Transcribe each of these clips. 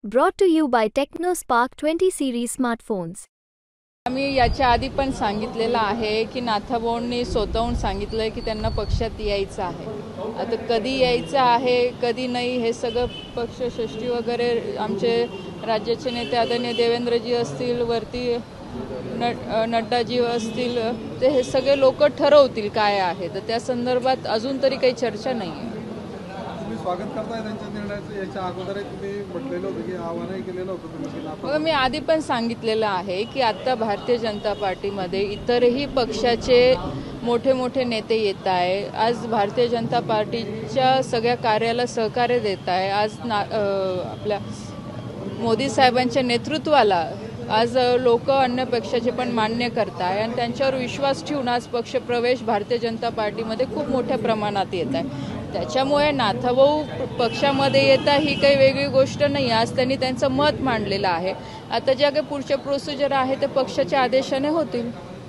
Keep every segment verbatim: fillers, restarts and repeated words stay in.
Brought to you by TechnoSpark twenty series smartphones. आम्ही याच्या आधी पण सांगितलेलं आहे की नाथाभाऊंनी स्वतःहून सांगितलंय की त्यांना पक्षात यायचं आहे. आता कधी यायचं आहे कधी नाही हे सगळं पक्षश्रेष्ठी वगैरे आमचे राज्याचे नेते आदरणीय देवेंद्रजी असतील, वरती नड्डाजी असतील, ते हे सगळे लोक ठरवतील काय आहे. तर त्या संदर्भात अजून तरी काही चर्चा नाही आहे. तुम्ही स्वागत करताय त्यांच्या निर्णयाचं. याच्या अगोदर तुम्ही म्हटलेलं होतं की आव्हानही केलेलं होतं तुम्ही. मी आधी पण सांगितलेलं आहे की आता भारतीय जनता पार्टीमध्ये इतरही पक्षाचे मोठे मोठे नेते येत आहे. आज भारतीय जनता पार्टीच्या सगळ्या कार्याला सहकार्य देत आहे. आज ना आपल्या मोदी साहेबांच्या नेतृत्वाला आज लोक अन्य पक्षाचे पण मान्य करत आहे आणि त्यांच्यावर विश्वास ठेवून आज पक्षप्रवेश भारतीय जनता पार्टीमध्ये खूप मोठ्या प्रमाणात येत आहे. त्याच्यामुळे नाथाभाऊ पक्षामध्ये येता ही काही वेगळी गोष्ट नाही. आज त्यांनी त्यांचं मत मांडलेलं आहे. आता ज्या काही पुढच्या प्रोसिजर आहे ते पक्षाच्या आदेशाने होतील.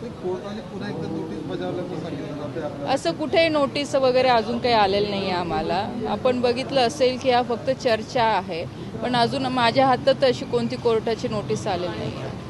असं कुठेही नोटीस वगैरे अजून काही आलेलं नाही आहे आम्हाला. आपण बघितलं असेल की हा फक्त चर्चा आहे, पण अजून माझ्या हातात अशी कोणती कोर्टाची नोटीस आलेली नाही आहे.